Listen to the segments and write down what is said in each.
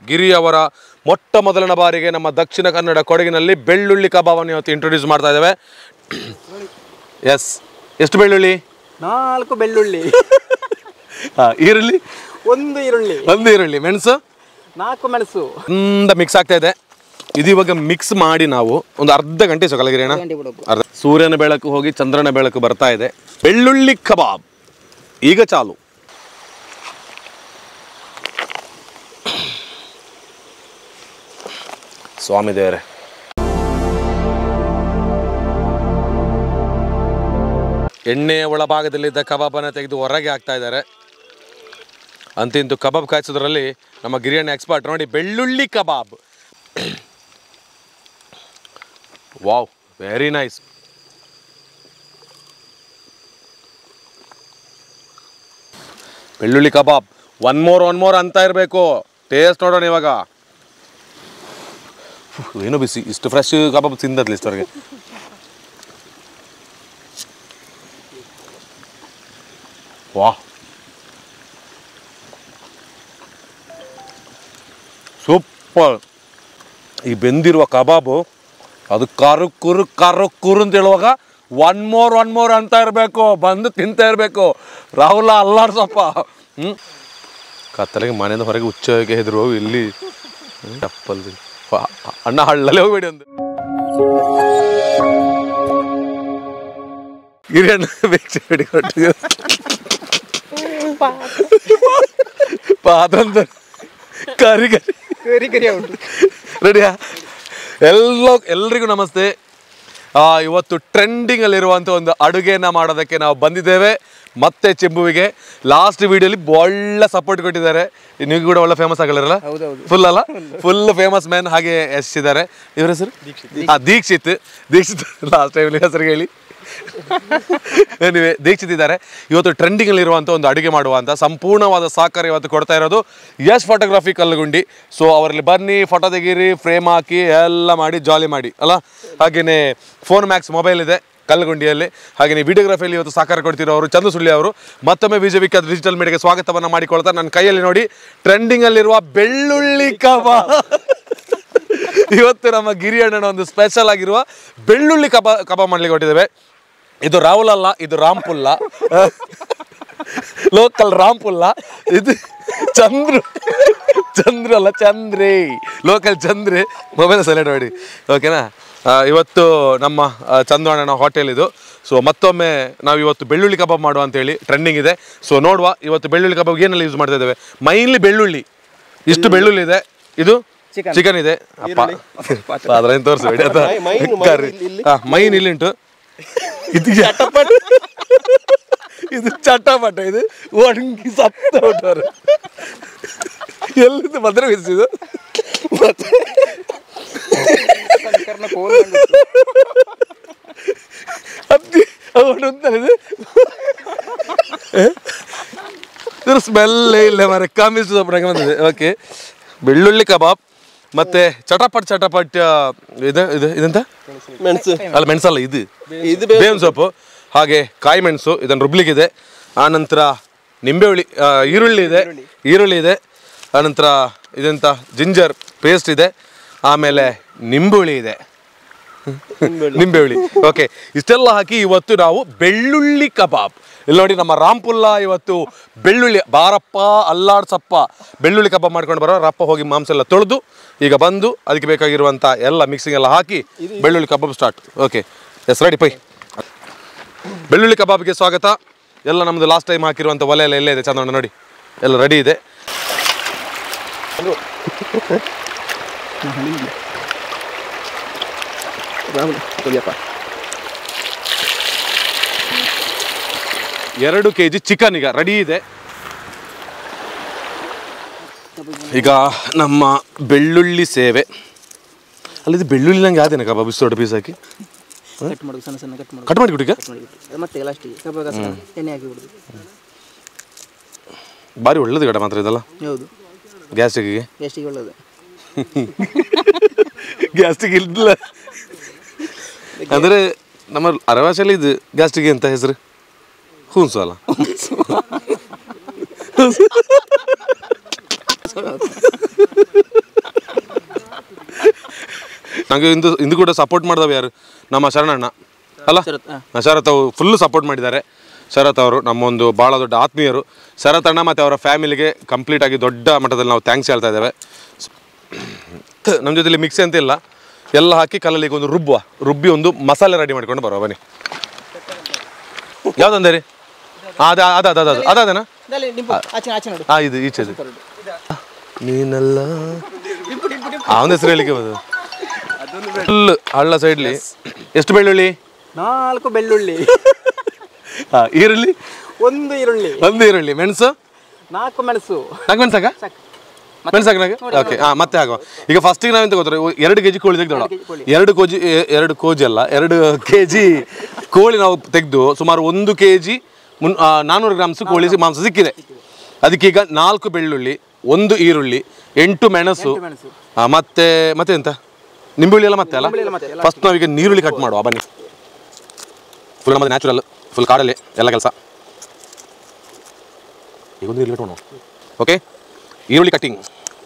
ಗಿರಿ ಅವರ ಮೊಟ್ಟ ಮೊದಲನೇ ಬಾರಿಗೆ ನಮ್ಮ ದಕ್ಷಿಣ ಕನ್ನಡ ಕೊಡಗಿನಲ್ಲಿ ಬೆಳ್ಳುಳ್ಳಿ ಕಬಾಬನ್ನು ಇವತ್ತು ಇಂಟ್ರೊಡ್ಯೂಸ್ ಮಾಡ್ತಾ ಇದ್ದೇವೆ. ಎಸ್, ಎಷ್ಟು ಬೆಳ್ಳುಳ್ಳಿ? 4 ಬೆಳ್ಳುಳ್ಳಿ. ಈರುಳ್ಳಿ 1 ಈರುಳ್ಳಿ. 1 ಈರುಳ್ಳಿ. ಮೆಣಸು 4 ಮೆಣಸು. ಮಿಕ್ಸ್ ಆಗ್ತಾ ಇದೆ. ಇದು ಇವಾಗ ಮಿಕ್ಸ್ ಮಾಡಿ ನಾವು ಒಂದು ಅರ್ಧ ಗಂಟೆ ಸೊಕಲಗಿರೋಣ. ಸೂರ್ಯನ ಬೆಳಕು ಹೋಗಿ ಚಂದ್ರನ ಬೆಳಕು ಬರ್ತಾ ಇದೆ. ಬೆಳ್ಳುಳ್ಳಿ ಕಬಾಬ್ ಈಗ ಚಾಲು. ಸ್ವಾಮಿ ದೇವರೇ, ಎಣ್ಣೆಯ ಒಳಭಾಗದಲ್ಲಿದ್ದ ಕಬಾಬನ್ನು ತೆಗೆದು ಹೊರಗೆ ಹಾಕ್ತಾ ಇದ್ದಾರೆ. ಅಂತಿಂತು ಕಬಾಬ್ ಕಾಯಿಸೋದ್ರಲ್ಲಿ ನಮ್ಮ ಗಿರಿಯಣ್ಣ ಎಕ್ಸ್ಪರ್ಟ್. ನೋಡಿ, ಬೆಳ್ಳುಳ್ಳಿ ಕಬಾಬ್. Wow, very nice. ಬೆಳ್ಳುಳ್ಳಿ ಕಬಾಬ್ ಒನ್ ಮೋರ್ ಅಂತ ಇರಬೇಕು. ಟೇಸ್ಟ್ ನೋಡೋಣ ಇವಾಗ. ಏನೋ ಬಿಸಿ, ಇಷ್ಟು ಫ್ರೆಶ್ ಕಬಾಬ್ ತಿಂದದ್ಲಿ ಇಷ್ಟವರೆಗೆ. ವಾಹ್, ಸೂಪರ್. ಈ ಬೆಂದಿರುವ ಕಬಾಬು ಅದು ಕರು ಕುರು ಅಂತ ಹೇಳುವಾಗ ಒನ್ ಮೋರ್ ಅಂತ ಇರಬೇಕು. ಬಂದು ತಿಂತಾ ಇರಬೇಕು. ರಾಹುಲ ಅಲ್ಲಾಡ್ಸಪ್ಪ. ಕತ್ತಲೆಗೆ ಮನೆಯಿಂದ ಹೊರಗೆ ಹುಚ್ಚಗೆ ಹೆದರು. ಇಲ್ಲಿ ಚಪ್ಪಲ್ ಅಣ್ಣ ಹಳ್ಳಲ್ಲೇ ಹೋಗ್ಬೇಡಿ ಒಂದು. ಗಿರಿಯಣ್ಣ ಭಿಕ್ಷೆ ಬೇಡಿ ಕೊಟ್ಟು ಪಾತ್ರಂತ ಕರಿ ರೆಡಿಯಾ? ಎಲ್ರಿಗೂ ನಮಸ್ತೆ. ಇವತ್ತು ಟ್ರೆಂಡಿಂಗಲ್ಲಿರುವಂಥ ಒಂದು ಅಡುಗೆನ ಮಾಡೋದಕ್ಕೆ ನಾವು ಬಂದಿದ್ದೇವೆ. ಮತ್ತೆ ಚೆಂಬುವಿಗೆ ಲಾಸ್ಟ್ ವಿಡಿಯೋಲಿ ಒಳ್ಳೆ ಸಪೋರ್ಟ್ ಕೊಟ್ಟಿದ್ದಾರೆ. ನೀವು ಕೂಡ ಒಳ್ಳೆ ಫೇಮಸ್ ಆಗಲಿರಲ್ಲ? ಫುಲ್ ಅಲ್ಲ, ಫುಲ್ ಫೇಮಸ್ ಮ್ಯಾನ್. ಹಾಗೆ ಎಷ್ಟಿದ್ದಾರೆ ಇವ್ರ ಹೆಸರು? ದೀಕ್ಷಿತ್. ಲಾಸ್ಟ್ ಟೈಮ್ ಹೆಸರು ಹೇಳಿ. ದೀಕ್ಷಿತ್ ಇದ್ದಾರೆ. ಇವತ್ತು ಟ್ರೆಂಡಿಂಗಲ್ಲಿರುವಂಥ ಒಂದು ಅಡುಗೆ ಮಾಡುವಂಥ ಸಂಪೂರ್ಣವಾದ ಸಹಕಾರ ಇವತ್ತು ಕೊಡ್ತಾ ಇರೋದು ಯಶ್ ಫೋಟೋಗ್ರಫಿ ಕಲ್ಲಗುಂಡಿ. ಸೊ ಅವರಲ್ಲಿ ಬನ್ನಿ, ಫೋಟೋ ತೆಗೀರಿ, ಫ್ರೇಮ್ ಹಾಕಿ ಎಲ್ಲ ಮಾಡಿ ಜಾಲಿ ಮಾಡಿ ಅಲ್ಲ. ಹಾಗೆಯೇ ಫೋನ್ ಮ್ಯಾಕ್ಸ್ ಮೊಬೈಲ್ ಇದೆ ಕಲ್ಲಗುಂಡಿಯಲ್ಲಿ. ಹಾಗೆಯೇ ವಿಡಿಯೋಗ್ರಫಿಯಲ್ಲಿ ಇವತ್ತು ಸಹಕಾರ ಕೊಡ್ತಿರೋರು ಚಂದು ಸುಳ್ಳಿ ಅವರು. ಮತ್ತೊಮ್ಮೆ ವಿಜಯವಿಕ ಡಿಜಿಟಲ್ ಮೀಡಿಯಾಗೆ ಸ್ವಾಗತವನ್ನು ಮಾಡಿಕೊಳ್ತಾರೆ. ನನ್ನ ಕೈಯಲ್ಲಿ ನೋಡಿ ಟ್ರೆಂಡಿಂಗಲ್ಲಿರುವ ಬೆಳ್ಳುಳ್ಳಿ ಕಬಾಬ್. ಇವತ್ತು ನಮ್ಮ ಗಿರಿಯಣ್ಣನ ಒಂದು ಸ್ಪೆಷಲ್ ಆಗಿರುವ ಬೆಳ್ಳುಳ್ಳಿ ಕಬಾಬ್ ಮಾಡ್ಲಿಕ್ಕೆ ಹೊಟ್ಟಿದ್ದೇವೆ. ಇದು ರಾಹುಲ್ ಅಲ್ಲ, ಇದು ರಾಮ್ಪುಲ್ಲ, ಲೋಕಲ್ ರಾಮ್ಪುಲ್ಲ. ಇದು ಚಂದ್ರು ಅಲ್ಲ, Chandri, local Chandri. Mobile select ಮಾಡಿ, ಓಕೆನಾ? ಇವತ್ತು ನಮ್ಮ ಚಂದ್ರಣ್ಣನ ಹೋಟೆಲ್ ಇದು. ಸೊ ಮತ್ತೊಮ್ಮೆ ನಾವು ಇವತ್ತು ಬೆಳ್ಳುಳ್ಳಿ ಕಬಾಬ್ ಮಾಡುವ ಅಂತೇಳಿ ಟ್ರೆಂಡಿಂಗ್ ಇದೆ. ಸೊ ನೋಡುವ ಇವತ್ತು ಬೆಳ್ಳುಳ್ಳಿ ಕಬಾಬ್ ಏನೆಲ್ಲ ಯೂಸ್ ಮಾಡ್ತಾ ಇದ್ದೇವೆ. ಮೈನ್ಲಿ ಬೆಳ್ಳುಳ್ಳಿ, ಇಷ್ಟು ಬೆಳ್ಳುಳ್ಳಿ ಇದೆ. ಇದು ಚಿಕನ್ ಇದೆ. ಅಪ್ಪ ಅದ್ರೇನು ತೋರಿಸ್ಬೇಡಿ ಅಂತ. ಮೈನ್ ಇಲ್ಲಿಂಟು. ಇದು ಚಟಪಟ, ಇದು ಒಣಗಿ ಸತ್ತ ಹೊಟ್ಟವರು. ಎಲ್ಲಿಂದ ಭದ್ರ ಬಿಸಿದು ಸ್ಮೆಲ್ಲೇ ಇಲ್ಲ ಮರ. ಕಾಮಿಸ್ ಬಂದಿದೆ. ಓಕೆ, ಬೆಳ್ಳುಳ್ಳಿ ಕಬಾಬ್ ಮತ್ತೆ ಚಟಪಟ್ ಇದೆಂತ ಮೆಣಸು ಅಲ್ಲ, ಮೆಣಸಲ್ಲ, ಇದು ಬೇವಿನ ಸೊಪ್ಪು, ಹಾಗೆ ಕಾಯಿ ಮೆಣಸು, ಇದನ್ನು ರುಬ್ಲಿಕ್ಕಿದೆ. ಆನಂತರ ನಿಂಬೆಹುಳಿ, ಈರುಳ್ಳಿ ಇದೆ. ಆನಂತರ ಇದೆಂತ ಜಿಂಜರ್ ಪೇಸ್ಟ್ ಇದೆ. ಆಮೇಲೆ ನಿಂಬೆಹುಳಿ ಇದೆ, ನಿಂಬೆಹುಳಿ. ಓಕೆ, ಇಷ್ಟೆಲ್ಲ ಹಾಕಿ ಇವತ್ತು ನಾವು ಬೆಳ್ಳುಳ್ಳಿ ಕಬಾಬ್. ಇಲ್ಲಿ ನೋಡಿ, ನಮ್ಮ ರಾಮ್ಪುಲ್ಲ ಇವತ್ತು ಬೆಳ್ಳುಳ್ಳಿ ಬಾರಪ್ಪ ಅಲ್ಲಾಡ್ಸಪ್ಪ ಬೆಳ್ಳುಳ್ಳಿ ಕಬಾಬ್ ಮಾಡ್ಕೊಂಡು ಬರೋ. ರಪ್ಪ ಹೋಗಿ ಮಾಂಸ ಎಲ್ಲ ತೊಳೆದು ಈಗ ಬಂದು ಅದಕ್ಕೆ ಬೇಕಾಗಿರುವಂಥ ಎಲ್ಲ ಮಿಕ್ಸಿಂಗ್ ಎಲ್ಲ ಹಾಕಿ ಬೆಳ್ಳುಳ್ಳಿ kebab start. Okay, yes, ready ಪೈ. ಬೆಳ್ಳುಳ್ಳಿ ಕಬಾಬ್ಗೆ ಸ್ವಾಗತ. ಎಲ್ಲ ನಮ್ಮದು ಲಾಸ್ಟ್ ಟೈಮ್ ಹಾಕಿರುವಂಥ ಒಲೆ ಎಲ್ಲ ಎಲ್ಲೇ ಇದೆ ಚಂದ್ರಣ್ಣ ನೋಡಿ, ಎಲ್ಲ ರೆಡಿ ಇದೆ. ಎರಡು kg ಚಿಕನ್ ಈಗ ರೆಡಿ ಇದೆ. ಈಗ ನಮ್ಮ ಬೆಳ್ಳುಳ್ಳಿ ಸೇವೆ. ಅಲ್ಲಿದ್ದು ಬೆಳ್ಳುಳ್ಳಿ ನಂಗೆ ಯಾವ್ದೇನ ಕಬಾಬ್ ಇಷ್ಟು ದೊಡ್ಡ ಪೀಸ್ ಹಾಕಿ ಕಟ್ ಮಾಡಿ ಕೊಡಿ. ಭಾರಿ ಒಳ್ಳೇದು ಕಡೆ ಮಾತ್ರ ಇದೆಲ್ಲ. ಗ್ಯಾಸ್ಟಿಗೆ ಗ್ಯಾಸ್ಟಿಕ್ ಇಲ್ಲ ಅಂದರೆ ನಮ್ಮ ಅರವಾಸಲ್ಲಿ ಇದು ಗ್ಯಾಸ್ಟಿಗೆ ಅಂತ ಹೆಸರು ಹುಣಸು ಅಲ್ಲ. ನನಗೆ ಇಂದು ಕೂಡ ಸಪೋರ್ಟ್ ಮಾಡಿದವ ಯಾರು ನಮ್ಮ ಶರಣಣ್ಣ ಅಲ್ಲ, ಶರತ್ ಅವರು ಫುಲ್ಲು ಸಪೋರ್ಟ್ ಮಾಡಿದ್ದಾರೆ. ಶರತ್ ಅವರು ನಮ್ಮೊಂದು ಭಾಳ ದೊಡ್ಡ ಆತ್ಮೀಯರು. ಶರತ್ ಅಣ್ಣ ಮತ್ತು ಅವರ ಫ್ಯಾಮಿಲಿಗೆ ಕಂಪ್ಲೀಟಾಗಿ ದೊಡ್ಡ ಮಟ್ಟದಲ್ಲಿ ನಾವು ಥ್ಯಾಂಕ್ಸ್ ಹೇಳ್ತಾ ಇದ್ದೇವೆ. ನಮ್ಮ ಜೊತೆಲಿ ಮಿಕ್ಸಿ ಅಂತ ಇಲ್ಲ, ಎಲ್ಲ ಹಾಕಿ ಕಲ್ಲಲ್ಲಿ ಒಂದು ರುಬ್ಬಿ ಒಂದು ಮಸಾಲೆ ರೆಡಿ ಮಾಡ್ಕೊಂಡು ಬರುವ ಬನ್ನಿ. ಯಾವ್ದಂದೆ ರೀ? ಅದೇನಾ? ಇದು ಈಚೆ ನೀನಲ್ಲ ಅವನ ಹೆಸರು ಹೇಳಿಕೆ ಬಂದು ಫುಲ್ ಹಳ್ಳ ಸೈಡ್ಲಿ. ಎಷ್ಟು ಬೆಳ್ಳುಳ್ಳಿ? 4 ಬೆಳ್ಳುಳ್ಳಿ. ಈರುಳ್ಳಿ? 1 ಈರುಳ್ಳಿ. 1 ಈರುಳ್ಳಿ. ಮೆಣಸು? 4 ಮೆಣಸು. 4 ಮೆಣಸಾಕ? ಮೆಣಸಾಕ? ಓಕೆ. ಮತ್ತೆ ಆಗುವ. ಈಗ ಫಸ್ಟಿಗೆ ನಾವೆಂತ ಗೊತ್ತಾರೆ, 2 kg ಕೋಳಿ ತೆಗೆದೋಣ. 2 ಕೋಜಿ ಅಲ್ಲ, 2 kg ಕೋಳಿ ನಾವು ತೆಗೆದು ಸುಮಾರು 1 kg 400 ಗ್ರಾಮ್ಸ್ ಕೋಳಿ ಮಾಂಸ ಸಿಕ್ಕಿದೆ. ಅದಕ್ಕೀಗ 4 ಬೆಳ್ಳುಳ್ಳಿ, 1 ಈರುಳ್ಳಿ, 8 ಮೆಣಸು, ಮತ್ತೆ ಎಂತ ನಿಂಬುಳ್ಳಿ ಎಲ್ಲ ಮತ್ತೆ ಅಲ್ಲ. ಫಸ್ಟ್ ನಾವೀಗ ನೀರುಳ್ಳಿ ಕಟ್ ಮಾಡುವ ಬನ್ನಿ. ಫುಲ್ ನಮ್ಮದು ನ್ಯಾಚುರಲ್, ಫುಲ್ ಕಾಡಲ್ಲಿ ಎಲ್ಲ ಕೆಲಸ. ಈಗ ಒಂದು ಈರುಳ್ಳಿ ಇಟ್ಕೊಂಡು ಓಕೆ. ಈರುಳ್ಳಿ ಕಟ್ಟಿಂಗ್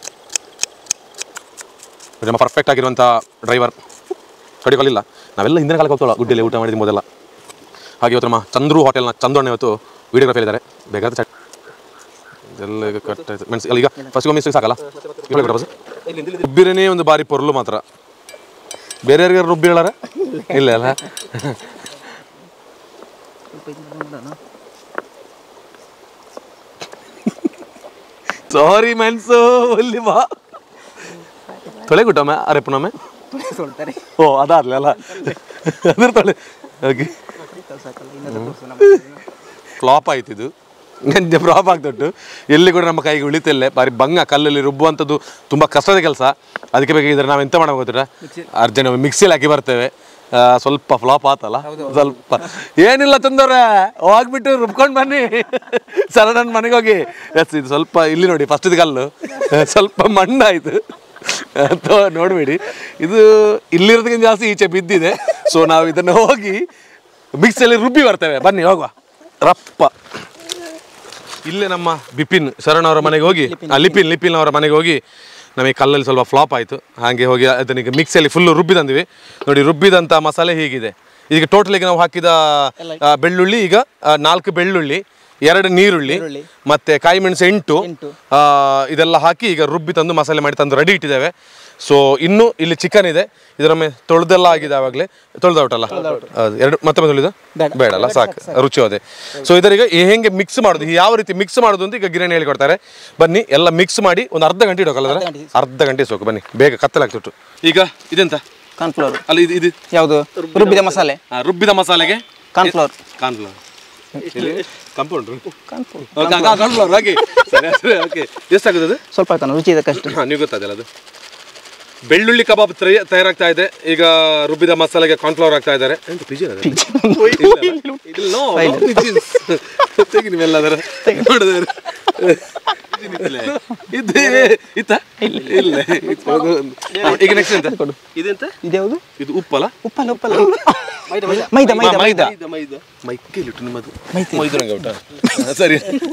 ನಮ್ಮ ಪರ್ಫೆಕ್ಟ್ ಆಗಿರುವಂಥ ಡ್ರೈವರ್ ಕಡಿಕೊಳ್ಳಿಲ್ಲ. ನಾವೆಲ್ಲ ಹಿಂದಿನ ಕಾಲಕ್ಕೆ ಹೋಗ್ತೋಲ್ಲ, ಗುಡ್ಡೆಯಲ್ಲಿ ಊಟ ಮಾಡಿದ ಮೊದಲ. ಹಾಗೆ ಇವತ್ತು ನಮ್ಮ ಚಂದ್ರು ಹೋಟೆಲ್ನ ಚಂದ್ರಣ್ಣ ಇವತ್ತು ವೀಡಿಯೋಗ್ರಾಫಿ ಇದ್ದಾರೆ. ಬೇಕಾದ ಚಟ್ ಎಲ್ಲ ಈಗ ಕಟ್ ಆಯ್ತು ಮೆಣಸು. ಈಗ ಫಸ್ಟ್ ಮಿಕ್ಸಿಗೆ ಸಾಕಲ್ಲ, ರುಬ್ಬಿರೇ ಒಂದು ಬಾರಿ ಪೊರ್ಲು ಮಾತ್ರ. ಬೇರೆ ಯಾರಿಗಾರು ರುಬ್ಬಿ ಹೇಳಾರ? ಇಲ್ಲ ಅಲ್ಲ. ಸಾರಿ ಮೆಣಸು ಅಲ್ಲಿ ಬಾ ತೊಳೆಗುಟ್ಟೊಮ್ಮೆ ಅರೆಪ್ಪನೊಮ್ಮೆ. ಓ ಅದಾರ್ಲಿ ಅಲ್ಲ, ಅದ್ರ ತೊಳೆ. ಓಕೆ, ಫ್ಲಾಪ್ ಆಯ್ತು ಇದು. ನಂಗೆ ಫ್ಲಾಪ್ ಆಗ್ತುಂಟು. ಎಲ್ಲಿ ಕೂಡ ನಮ್ಮ ಕೈಗೆ ಉಳಿತಿಲ್ಲ. ಬಾರಿ ಭಂಗ, ಕಲ್ಲಲ್ಲಿ ರುಬ್ಬುವಂಥದ್ದು ತುಂಬ ಕಷ್ಟದ ಕೆಲಸ. ಅದಕ್ಕೆ ಬೇಕಾಗಿದ್ರೆ ನಾವು ಎಂತ ಮಾಡೋದು ಗೊತ್ತಿರ, ಅರ್ಜೆಂಟ್ ಮಿಕ್ಸಿಯಲ್ಲಿ ಹಾಕಿ ಬರ್ತೇವೆ. ಸ್ವಲ್ಪ ಫ್ಲಾಪ್ ಆತಲ್ಲ, ಸ್ವಲ್ಪ ಏನಿಲ್ಲ ತಂದವ್ರೆ, ಹೋಗ್ಬಿಟ್ಟು ರುಬ್ಕೊಂಡು ಬನ್ನಿ ಸರ ನನ್ನ ಮನೆಗೆ ಹೋಗಿ. ಎಸ್, ಇದು ಸ್ವಲ್ಪ ಇಲ್ಲಿ ನೋಡಿ, ಫಸ್ಟ್ ಕಲ್ಲು ಸ್ವಲ್ಪ ಮಣ್ಣಾಯಿತು ನೋಡಬೇಡಿ. ಇದು ಇಲ್ಲಿರೋದಕ್ಕಿಂತ ಜಾಸ್ತಿ ಈಚೆ ಬಿದ್ದಿದೆ. ಸೊ ನಾವು ಇದನ್ನು ಹೋಗಿ ಮಿಕ್ಸಿಯಲ್ಲಿ ರುಬ್ಬಿ ಬರ್ತೇವೆ. ಬನ್ನಿ ಹೋಗುವ ರಪ್ಪ. ಇಲ್ಲೇ ನಮ್ಮ ಬಿಪಿನ್ ಶರಣ್ ಅವರ ಮನೆಗೆ ಹೋಗಿ, ಲಿಪಿನ್ ಅವರ ಮನೆಗೆ ಹೋಗಿ ನಮಗೆ ಕಲ್ಲಲ್ಲಿ ಸ್ವಲ್ಪ ಫ್ಲಾಪ್ ಆಯಿತು. ಹಾಗೆ ಹೋಗಿ ಅದನ್ನೀಗ ಮಿಕ್ಸಿಯಲ್ಲಿ ಫುಲ್ಲು ರುಬ್ಬಿ ತಂದಿವಿ. ನೋಡಿ, ರುಬ್ಬಿದಂಥ ಮಸಾಲೆ ಹೀಗಿದೆ. ಈಗ ಟೋಟಲಿಗೆ ನಾವು ಹಾಕಿದ ಬೆಳ್ಳುಳ್ಳಿ ಈಗ 4 ಬೆಳ್ಳುಳ್ಳಿ, 2 ನೀರುಳ್ಳಿ, ಮತ್ತು ಕಾಯಿ ಮೆಣಸು 8 ಇದೆಲ್ಲ ಹಾಕಿ ಈಗ ರುಬ್ಬಿ ತಂದು ಮಸಾಲೆ ಮಾಡಿ ತಂದು ರೆಡಿ ಇಟ್ಟಿದ್ದೇವೆ. ಸೊ ಇನ್ನು ಇಲ್ಲಿ ಚಿಕನ್ ಇದೆ. ಇದರೊಮ್ಮೆ ತೊಳೆದೆಲ್ಲ ಆಗಿದೆ, ಆವಾಗಲೇ ತೊಳೆದೌಟಲ್ಲ. ಎರಡು ಮತ್ತೊಮ್ಮೆ ತೊಳೆದು ಬೇಡಲ್ಲ, ಸಾಕು, ರುಚಿ ಹೋದೆ. ಸೊ ಇದರೀಗ ಹೇಗೆ ಮಿಕ್ಸ್ ಮಾಡೋದು, ಯಾವ ರೀತಿ ಮಿಕ್ಸ್ ಮಾಡೋದು ಅಂತ ಈಗ ಗಿರಣಿ ಹೇಳಿಕೊಡ್ತಾರೆ. ಬನ್ನಿ, ಎಲ್ಲ ಮಿಕ್ಸ್ ಮಾಡಿ ಒಂದು ಅರ್ಧ ಗಂಟೆ ಇಡೋಕಲ್ಲ, ಅರ್ಧ ಗಂಟೆ ಸಾಕು. ಬನ್ನಿ, ಬೇಗ ಕತ್ತಲಾಗ್ತಿತ್ತು. ಈಗ ಇದೆಂತ ಕಾರ್ನ್ಫ್ಲವರ್ ಅಲ್ಲ, ಇದು ಯಾವುದು? ರುಬ್ಬಿದ ಮಸಾಲೆ. ರುಬ್ಬಿದ ಮಸಾಲೆಗೆ ಕಾರ್ನ್ಫ್ಲವರ್ ಹಾಗೆ. ಓಕೆ, ಎಷ್ಟಾಗುತ್ತೆ ಅದು? ಸ್ವಲ್ಪ ಆಯ್ತಾನ, ರುಚಿ ಇದಕ್ಕಷ್ಟು. ನೀವು ಗೊತ್ತಾಗಲ್ಲ ಅದು. ಬೆಳ್ಳುಳ್ಳಿ ಕಬಾಬ್ ತಯಾರಾಗ್ತಾ ಇದೆ. ಈಗ ರುಬ್ಬಿದ ಮಸಾಲೆಗೆ ಕಾರ್ನ್ಫ್ಲವರ್ ಆಗ್ತಾ ಇದ್ದಾರೆ. ಈಗ ನೆಕ್ಸ್ಟ್ ಎಂತ? ಇದೆಂತ? ಇದ್ಯಾವುದು? ಇದು ಉಪ್ಪಲ್ಲ? ಉಪ್ಪಲ್ಲ ಮೈದಾ ಮೈಕೇಲಿಟ್ಟು ನಿಮ್ಮದು ಮೈದೂರಂಗ ಊಟ. ಸರಿ,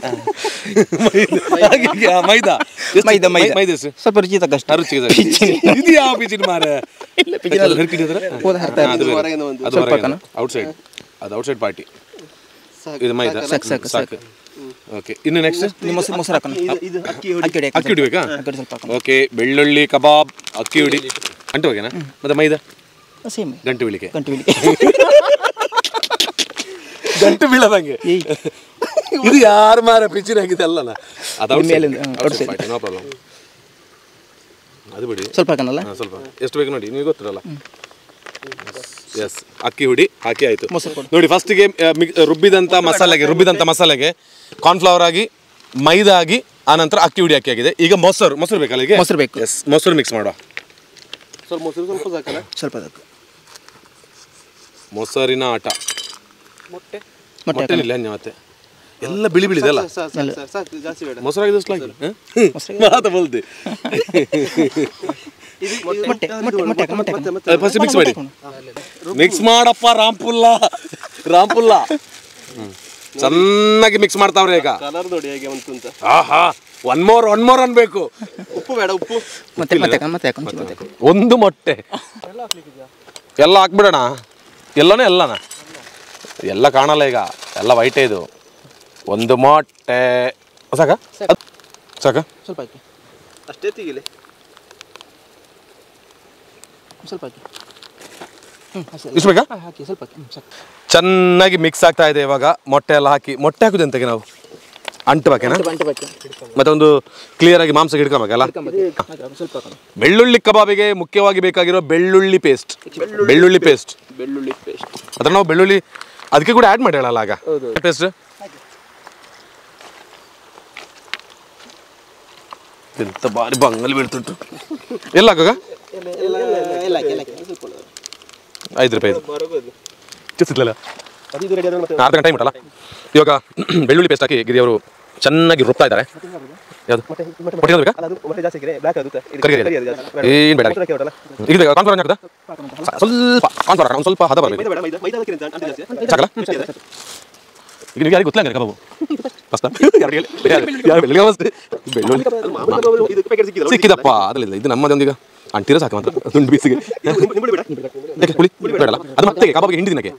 ಮೈದಾ ಸ್ವಲ್ಪ ರುಚಿ ತಕ್ಕಷ್ಟು. ಇದು ಯಾವ ಪಿಚಿನ ಮಾರ? ಔಟ್ಸೈಡ್, ಅದು ಔಟ್ಸೈಡ್ ಪಾರ್ಟಿ. ಇದು ಮೈದಾ ಸಾಕು. ಓಕೆ, ಇನ್ನು ನೆಕ್ಸ್ಟ್ ಮೊಸರು ಅಕ್ಕಿ ಹೊಡಿಬೇಕಾ? ಓಕೆ, ಬೆಳ್ಳುಳ್ಳಿ ಕಬಾಬ್, ಅಕ್ಕಿ ಹುಡಿ, ಗಂಟು ಹೋಗ್ಯಾನ. ಮತ್ತೆ ಮೈದಾ ಗಂಟು ಬೀಳಿಕೆ, ಗಂಟು ಬೀಳದಂಗೆ. ಇದು ಯಾರು ಮಾರ ಪಿಚಿನ ಆಗಿದೆ ಅಲ್ಲಲ್ಲ, ಅದು ನೋ ಪ್ರಾಬ್ಲಮ್. ಅದು ಬಿಡಿ, ಸ್ವಲ್ಪ ಹಾಕನಲ್ಲ, ಸ್ವಲ್ಪ ಎಷ್ಟು ಬೇಕು ನೋಡಿ, ನೀವು ಗೊತ್ತಿರಲ್ಲ. ಎಸ್, ಅಕ್ಕಿ ಹುಡಿ ಹಾಕಿ ಆಯಿತು. ನೋಡಿ, ಫಸ್ಟಿಗೆ ರುಬ್ಬಿದಂಥ ಮಸಾಲೆಗೆ ಕಾರ್ನ್ಫ್ಲವರ್ ಆಗಿ, ಮೈದಾ ಆಗಿ, ಆನಂತರ ಅಕ್ಕಿ ಹುಡಿ ಹಾಕಿ ಆಗಿದೆ. ಈಗ ಮೊಸರು ಬೇಕಲ್ಲ? ಈಗ ಮೊಸರು ಬೇಕು. ಎಸ್, ಮೊಸರು ಮಿಕ್ಸ್ ಮಾಡುವ. ಸ್ವಲ್ಪ ಮೊಸರಿನ ಆಟ, ಮೊಟ್ಟೆ ಇಲ್ಲ ಮತ್ತೆ ಎಲ್ಲ ಬಿಳಿ ಬಿಳಿದಲ್ಲ, ಮೊಸರಾಗಿದ್ದಷ್ಟು ಮಾತಾ ಬಲ್ದೆ. ಫಸ್ಟ್ ಮಿಕ್ಸ್ ಮಾಡಿ, ಮಿಕ್ಸ್ ಮಾಡಪ್ಪ. ರಾಂಪುಲ್ಲ ಚೆನ್ನಾಗಿ ಮಿಕ್ಸ್ ಮಾಡ್ತಾವ್ರೆ. ಈಗ ಆಹಾ, ಒನ್ ಮೋರ್ ಅನ್ಬೇಕು. ಉಪ್ಪು ಬೇಡ ಉಪ್ಪು ಮತ್ತೆ ಮತ್ತೆ ಒಂದು ಮೊಟ್ಟೆ ಎಲ್ಲ ಹಾಕ್ಬಿಡೋಣ ಎಲ್ಲನ ಎಲ್ಲ ಕಾಣಲ್ಲ ಈಗ ಎಲ್ಲ ವೈಟೇ ಇದು ಒಂದು ಮೊಟ್ಟೆ ಸಾಕ ಸಾಕ ಸ್ವಲ್ಪ ಹಾಕಿ ಅಷ್ಟೇ ತೆಗಿಲಿ ಸ್ವಲ್ಪ ಹಾಕಿ ಇಷ್ಟು ಬೇಕಾ ಹಾಕಿ ಸ್ವಲ್ಪ ಹಾಕಿ ಸಾಕು ಚೆನ್ನಾಗಿ ಮಿಕ್ಸ್ ಆಗ್ತಾ ಇದೆ ಇವಾಗ ಮೊಟ್ಟೆ ಎಲ್ಲ ಹಾಕಿ ಮೊಟ್ಟೆ ಹಾಕುದು ಎಂತಕ್ಕೆ ನಾವು ಅಂಟಬೇಕೇನಾ ಮತ್ತೆ ಒಂದು ಕ್ಲಿಯರ್ ಆಗಿ ಮಾಂಸ ಹಿಡ್ಕೊಬೇಕಲ್ಲ ಸ್ವಲ್ಪ ಹಾಕೋಣ ಬೆಳ್ಳುಳ್ಳಿ ಕಬಾಬಿಗೆ ಮುಖ್ಯವಾಗಿ ಬೇಕಾಗಿರೋ ಬೆಳ್ಳುಳ್ಳಿ ಪೇಸ್ಟ್ ಅದ್ರ ನಾವು ಬೆಳ್ಳುಳ್ಳಿ ಅದಕ್ಕೆ ಕೂಡ ಆ್ಯಡ್ ಮಾಡಿ ಹೇಳಲ್ಲ ಆಗ ಪೇಸ್ಟ್ ಎಂತ ಬಾರಿ ಬಂಗಲ್ಲಿ ಬೀಳ್ತುಂಟು ಎಲ್ಲ ಹಾಕಾಗ 5 ರೂಪಾಯಿ ಚಿತ್ತಿಲ್ಲ ಅರ್ಧ ಗಂಟೆ ಟೈಮ್ ಉಂಟಲ್ಲ ಇವಾಗ ಬೆಳ್ಳುಳ್ಳಿ ಪೇಸ್ಟ್ ಹಾಕಿ ಗಿರಿ ಅವರು ಚೆನ್ನಾಗಿ ರುಬ್ತಾ ಇದ್ದಾರೆ ಯಾವುದು ಏನು ಬೇಡ ಈಗ ಕಾನ್ಫರ್ ಹಾಕದ ಸ್ವಲ್ಪ ಕಾನ್ಫರ್ ಒಂದು ಸ್ವಲ್ಪ ಹದ ಬರಲಿ ಸಾಕಲ್ಲ ಈಗ ನೀವು ಯಾರಿಗೆ ಗೊತ್ತಿಲ್ಲ ಕಬಾಬು ಫಸ್ಟ್ ಸಿಕ್ಕಿದಪ್ಪ ಅದಲ್ಲ ಇದು ನಮ್ಮದೊಂದೀಗ ಅಂಟಿರೋ ಸಾಕು ಮಾತ್ರ ತುಂಡು ಬೀಸಿಗೆ ಹುಳಿ ಬೇಡಲ್ಲ ಅದು ಮತ್ತೆ ಕಬಾಬಿಗೆ ಹಿಂಡಿ ದಿನಕ್ಕೆ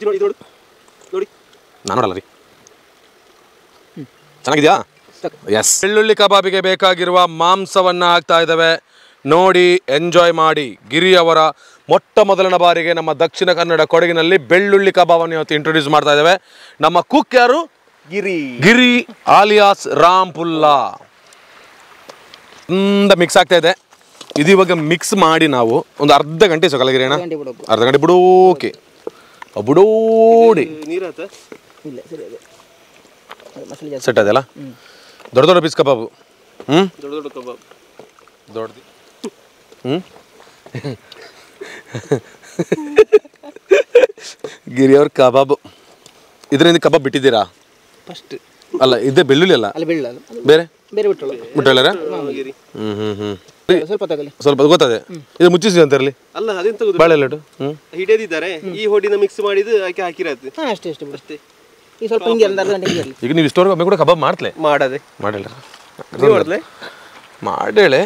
ನಾನು ನೋಡಲ್ಲ ರೀ ಚೆನ್ನಾಗಿದೆಯಾ ಎಸ್ ಬೆಳ್ಳುಳ್ಳಿ ಕಬಾಬಿಗೆ ಬೇಕಾಗಿರುವ ಮಾಂಸವನ್ನು ಹಾಕ್ತಾ ಇದ್ದಾವೆ ನೋಡಿ ಎಂಜಾಯ್ ಮಾಡಿ ಗಿರಿ ಅವರ ಮೊಟ್ಟ ಮೊದಲನ ಬಾರಿಗೆ ನಮ್ಮ ದಕ್ಷಿಣ ಕನ್ನಡ ಕೊಡಗಿನಲ್ಲಿ ಬೆಳ್ಳುಳ್ಳಿ ಕಬಾಬನ್ನು ಇವತ್ತು ಇಂಟ್ರೊಡ್ಯೂಸ್ ಮಾಡ್ತಾ ಇದ್ದಾವೆ ನಮ್ಮ ಕುಕ್ ಯಾರು ಗಿರಿ ಆಲಿಯಾಸ್ ರಾಂಪುಲ್ಲಾ ಮಿಕ್ಸ್ ಆಗ್ತಾ ಇದೆ ಇದು ಇವಾಗ ಮಿಕ್ಸ್ ಮಾಡಿ ನಾವು ಒಂದು ಅರ್ಧ ಗಂಟೆ ಸೊಕಲ ಗಿರಿ ಅಣ್ಣ ಅರ್ಧ ಗಂಟೆ ಬಿಡೋಕೆ ಬಿಡೋಡಿ ಸೆಟ್ ಅದಲ್ಲ ದೊಡ್ಡ ದೊಡ್ಡ ಪೀಸ್ ಕಬಾಬು ದೊಡ್ಡದು ಗಿರಿ ಅವ್ರ ಕಬಾಬು ಇದರಿಂದ ಕಬಾಬ್ ಬಿಟ್ಟಿದ್ದೀರಾ ಫಸ್ಟ್ ಅಲ್ಲ ಇದೇ ಬೆಳ್ಳುಳ್ಳಿ ಅಲ್ಲ ಬೇರೆ ಬಿಟ್ಟಲ್ಲ ಸ್ವಲ್ಪ ತಗೊಳ್ಳಿ ಸ್ವಲ್ಪ ಗೊತ್ತದೆ ಇದು ಮುಚ್ಚಿಸಿ ಅಂತ ಇರಲಿ ಅಲ್ಲ ಅದೆಂತ ಬಾಳೆ ಲಡ್ಡು ಹಿಡಿದಿದ್ದಾರೆ ಈ ಹೊಡಿನ ಮಿಕ್ಸ್ ಮಾಡಿದ್ದು ಹಾಕಿ ಹಾಕಿರತ್ತೆ ಅಷ್ಟೇ ಅಷ್ಟೇ ಈ ಸ್ವಲ್ಪ ಹಿಂಗೆ ಅರ್ಧ ಗಂಟೆ ಇರಲಿ ಈಗ ನೀವು ಇಷ್ಟವರೆಗೆ ಒಮ್ಮೆ ಕೂಡ ಕಬಾಬ್ ಮಾಡ್ತಲೇ ಮಾಡದೆ ಮಾಡಿಲ್ಲ ನೀವು ಮಾಡ್ಲೆ ಮಾಡೇಳೆ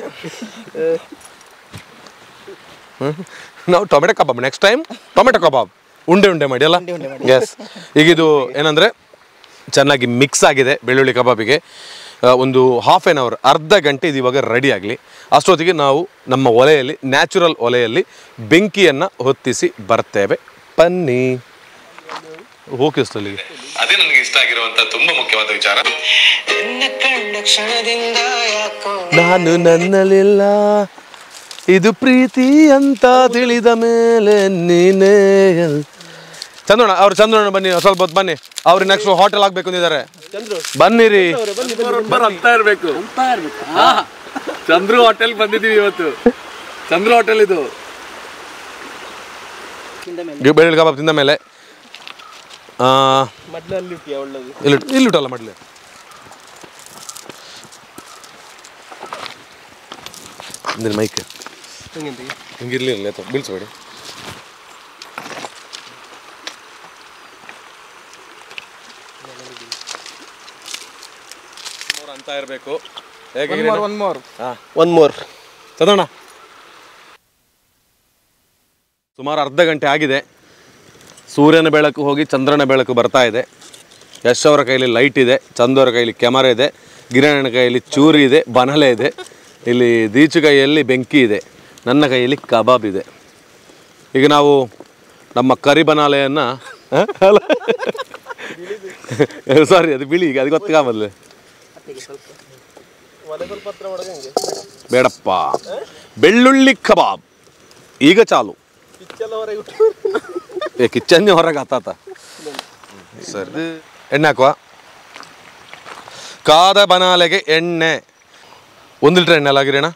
ನಾವು tomato kebab next time tomato kebab ಉಂಡೆ ಮಾಡಿ ಅಲ್ಲ ಎಸ್ ಈಗ ಇದು ಏನಂದರೆ ಚೆನ್ನಾಗಿ ಮಿಕ್ಸ್ ಆಗಿದೆ ಬೆಳ್ಳುಳ್ಳಿ ಕಬಾಬಿಗೆ ಒಂದು ಹಾಫ್ ಆನ್ ಅವರ್ ಅರ್ಧ ಗಂಟೆ ಇದು ಇವಾಗ ರೆಡಿ ಆಗಲಿ ಅಷ್ಟೊತ್ತಿಗೆ ನಾವು ನಮ್ಮ ಒಲೆಯಲ್ಲಿ ನ್ಯಾಚುರಲ್ ಒಲೆಯಲ್ಲಿ ಬೆಂಕಿಯನ್ನು ಹೊತ್ತಿಸಿ ಬರ್ತೇವೆ ಬನ್ನಿ ಓಕೆ ಅಷ್ಟಲ್ಲಿಗೆ ಅದೇ ನನಗೆ ಇಷ್ಟ ಆಗಿರುವಂಥ ತುಂಬ ಮುಖ್ಯವಾದ ವಿಚಾರ ನಾನು ನನ್ನಲ್ಲಿಲ್ಲ ಇದು ಪ್ರೀತಿ ಅಂತ ತಿಳಿದ ಮೇಲೆ ನೀನೇ ಚಂದ್ರಣ್ಣ ಅವ್ರು ಚಂದ್ರಣ್ಣ ಬನ್ನಿ ಸ್ವಲ್ಪ ಹೊತ್ತು ಬನ್ನಿ ಅವ್ರಿಗೆ ನೆಕ್ಸ್ಟ್ ಹೋಟೆಲ್ ಆಗ್ಬೇಕು ಅಂದಿದ್ದಾರೆ ಬನ್ನಿರಿ ಅಂತ ಇರ್ಬೇಕು ಚಂದ್ರು ಹೋಟೆಲ್ ಬಂದಿದ್ದೀವಿ ಇವತ್ತು ಚಂದ್ರು ಹೋಟೆಲ್ ಇದು ಬೆಳ್ಳುಳ್ಳಿ ಕಬಾಬ್ ತಿಂದ ಮೇಲೆ ಇಲ್ಲಿ ಉಂಟಲ್ಲ ಮಡ್ಲೆ ಮೈಕ್ ಹಿಂಗಿರ್ಲಿಲ್ಲ ಬೀಳ್ಸ್ಬೇಡಿ ಅಂತ ಇರಬೇಕು ಒನ್ ಮೋರ್ ಚಂದಣ್ಣ ಸುಮಾರು ಅರ್ಧ ಗಂಟೆ ಆಗಿದೆ ಸೂರ್ಯನ ಬೆಳಕು ಹೋಗಿ ಚಂದ್ರನ ಬೆಳಕು ಬರ್ತಾ ಇದೆ ಯಶ್ ಅವರ ಕೈಯಲ್ಲಿ ಲೈಟ್ ಇದೆ ಚಂದವರ ಕೈಯಲ್ಲಿ ಕ್ಯಾಮರಾ ಇದೆ ಗಿರಣನ ಕೈಯಲ್ಲಿ ಚೂರಿ ಇದೆ ಬನಲೆ ಇದೆ ಇಲ್ಲಿ ದೀಚು ಕೈಯಲ್ಲಿ ಬೆಂಕಿ ಇದೆ ನನ್ನ ಕೈಯಲ್ಲಿ ಕಬಾಬ್ ಇದೆ ಈಗ ನಾವು ನಮ್ಮ ಕರಿ ಬನಾಲೆಯನ್ನು ಸಾರಿ ಅದು ಬಿಳಿ ಈಗ ಅದು ಗೊತ್ತಾಗ ಮೊದಲು ಬೇಡಪ್ಪ ಬೆಳ್ಳುಳ್ಳಿ ಕಬಾಬ್ ಈಗ ಚಾಲು ಕಿಚನ್ ಹೊರಗೆ ಆತಾತ ಸರಿ ಎಣ್ಣೆ ಹಾಕುವ ಕಾದ ಬನಾಲೆಗೆ ಎಣ್ಣೆ 1 ಲೀಟ್ರ್ ಎಣ್ಣೆ ಅಲ್ಲ ಗಿರಣ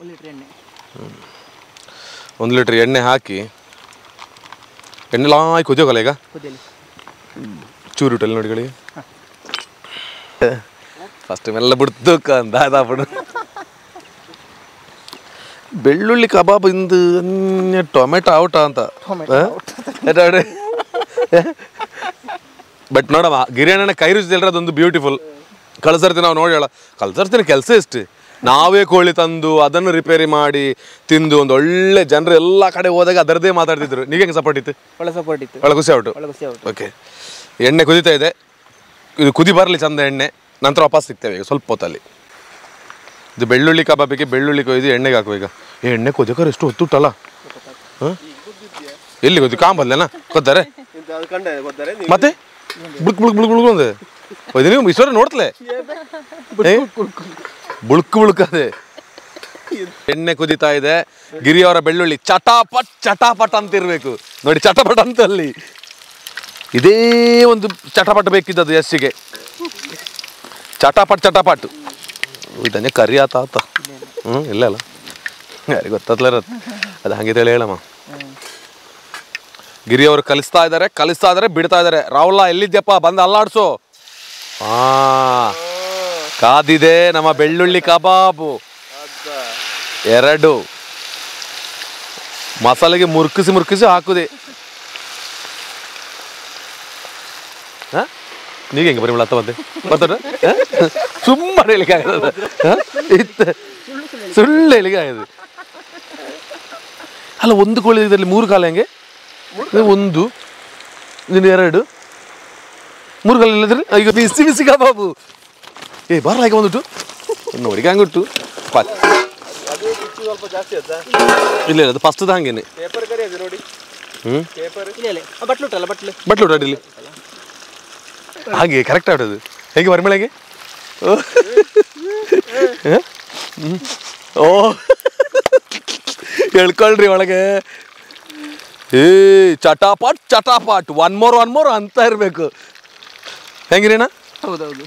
1 ಲೀಟ್ರ್ ಎಣ್ಣೆ ಹಾಕಿ ಎಣ್ಣೆ ಲಾಯ್ ಕುದಿಯೋಗಲ್ಲ ಈಗ ಚೂರು ಇಟ್ಟಲ್ಲಿ ನೋಡಿಗಳಿಗೆ ಫಸ್ಟ್ ಮೆಲ್ಲ ಬಿಡ್ತು ಕಂದಾಬಿಡು ಬೆಳ್ಳುಳ್ಳಿ ಕಬಾಬ್ ಇಂದು ಟೊಮೆಟೊ ಔಟ ಅಂತ ಬಟ್ ನೋಡಮ್ಮ ಗಿರಿಯಣ್ಣನ ಕೈ ರುಚಿ ಅದೊಂದು ಬ್ಯೂಟಿಫುಲ್ ಕಳ್ಸರ್ತೀನಿ ನಾವು ನೋಡಿ ಹೇಳ ಕಳ್ಸರ್ತೀನಿ ಕೆಲಸ ಎಷ್ಟು ನಾವೇ ಕೋಳಿ ತಂದು ಅದನ್ನು ರಿಪೇರಿ ಮಾಡಿ ತಿಂದು ಒಂದು ಒಳ್ಳೆ ಜನರು ಎಲ್ಲ ಕಡೆ ಹೋದಾಗ ಅದರದ್ದೇ ಮಾತಾಡ್ತಿದ್ರು. ನೀವು ಹೆಂಗೆ ಸಪೋರ್ಟ್ ಇತ್ತು? ಒಳ್ಳೆ ಸಪೋರ್ಟ್ ಇತ್ತು, ಒಳ್ಳೆ ಖುಷಿ ಔಟು. ಒಳ್ಳೆ ಖುಷಿ ಆಗುತ್ತೆ. ಓಕೆ, ಎಣ್ಣೆ ಕುದೀತಾ ಇದೆ. ಇದು ಕುದಿ ಬರಲಿ ಚಂದ ಎಣ್ಣೆ, ನಂತರ ವಾಪಸ್ ಸಿಗ್ತೇವೆ ಈಗ ಸ್ವಲ್ಪ ಹೊತ್ತಲ್ಲಿ. ಇದು ಬೆಳ್ಳುಳ್ಳಿ ಕಬಾಬಿಗೆ ಬೆಳ್ಳುಳ್ಳಿ ಕೊಯ್ದು ಎಣ್ಣೆಗೆ ಹಾಕುವ. ಈಗ ಎಣ್ಣೆ ಕೊದಕರು ಎಷ್ಟು ಹೊತ್ತುಟ್ಟಲ್ಲ. ಹಾಂ, ಎಲ್ಲಿ ಗೊತ್ತು ಕಾಂಬಲ್ಲೇನಾ ಕೊತ್ತಾರೆ ಮತ್ತೆ ಬುಳ್ಕ್ ಬುಳ್ಕ್ ಬುಳ್ಕ್ ಬುಳ್ಕ್ ಅಂದೆ ಒಯ್ದು ನೀವು ಈಶ್ವರ ನೋಡ್ತಲೇ ಬುಳ್ಕ್ ಬುಳ್ಕ್ ಅದೇ. ಎಣ್ಣೆ ಕುದೀತಾ ಇದೆ. ಗಿರಿಯವರ ಬೆಳ್ಳುಳ್ಳಿ ಚಟಾಪಟ್ ಚಟಾಪಟ್ ಅಂತ ಇರಬೇಕು ನೋಡಿ, ಚಟಪಟ್ ಅಂತ ಅಲ್ಲಿ ಇದೇ ಒಂದು ಚಟಪಟ್ ಬೇಕಿದ್ದದು ಎಸ್ಸಿಗೆ. ಚಟಾಪಟ್ ಚಟಾಪಟ್ ಇದನ್ನೇ ಕರಿ ಆತ ಆತ. ಇಲ್ಲ ಅಲ್ಲ, ಯಾರಿಗೆ ಗೊತ್ತಲ್ಲ ಇರೋದು ಅದು ಹಾಗೆ ಹೇಳಿ ಹೇಳಮ್ಮ. ಗಿರಿಯವರು ಕಲಿಸ್ತಾ ಇದ್ದಾರೆ ಬಿಡ್ತಾ ಇದ್ದಾರೆ. ರಾಹುಲ ಎಲ್ಲಿದ್ಯಪ್ಪ, ಬಂದು ಅಲ್ಲಾಡ್ಸು. ಕಾದಿದೆ ನಮ್ಮ ಬೆಳ್ಳುಳ್ಳಿ ಕಬಾಬು. 2 ಮಸಾಲೆಗೆ ಮುರುಕಿಸಿ ಹಾಕುದೆ. ನೀವು ಹೆಂಗೆ ಬರೀ ಅಂತ ಬಂದೆ ಬರ್ತಾರ ಸುಮ್ಮನೆ ಹೇಳಿಕೆ ಆಗದ ಸುಳ್ಳು ಹೇಳಿಕೆ ಆಗಿದೆ. ಅಲ್ಲ, ಒಂದು ಕೋಳಿ ಇದರಲ್ಲಿ 3 ಕಾಲ ಹೆಂಗೆ? 1 2 3 ಕಾಲ ಇಲ್ಲದ್ರಿ. ಈಗ ಬಿಸಿ ಬಿಸಿ ಕಬಾಬು ಬಾರ ಹಾಗೆ ಬಂದುಟ್ಟು ನೋಡಿ ಹಂಗುಟ್ಟು. ಇಲ್ಲ ಅದು ಫಸ್ಟ್ದು ಹಂಗೇನೆ. ಬಟ್ಲು ಅಡಿಲಿ ಹಾಗೆ ಕರೆಕ್ಟ್ ಆಡೋದು. ಹೇಗೆ ಬರ್ಮೇಳೆಗೆ ಓ ಹೇಳ್ಕೊಳ್ರಿ ಒಳಗೆ. ಚಟಾಪಟ್ ಚಟಾಪಟ್ 1 more ಅಂತ ಇರಬೇಕು. ಹೆಂಗಿರೇನ? ಹೌದೌದು.